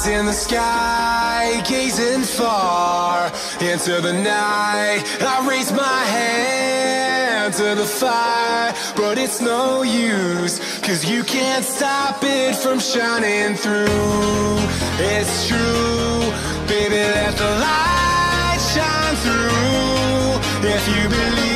in the sky, gazing far into the night. I raise my hand to the fire, but it's no use, 'cause you can't stop it from shining through. It's true, baby, let the light shine through. If you believe